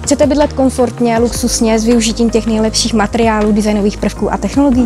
Chcete bydlet komfortně a luxusně s využitím těch nejlepších materiálů, designových prvků a technologií?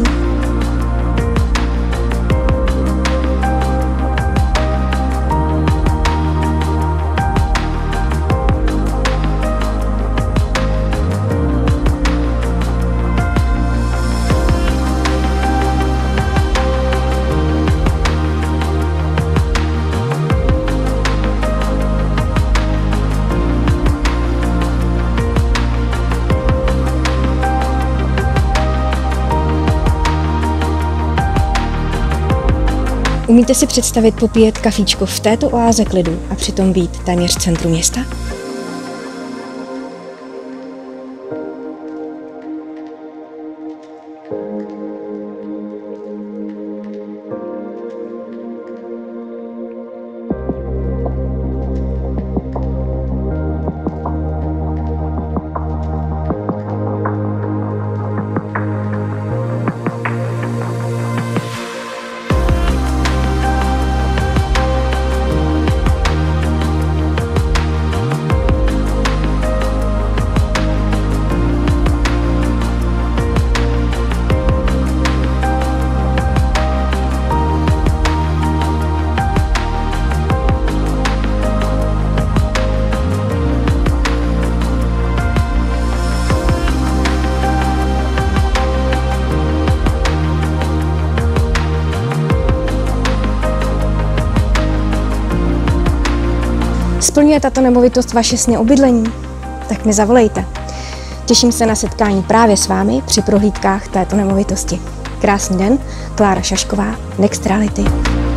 Umíte si představit popíjet kafíčko v této oáze klidu a přitom být téměř v centru města? Splňuje tato nemovitost vaše sny o bydlení? Tak mi zavolejte. Těším se na setkání právě s vámi při prohlídkách této nemovitosti. Krásný den, Klára Šašková, Next Reality.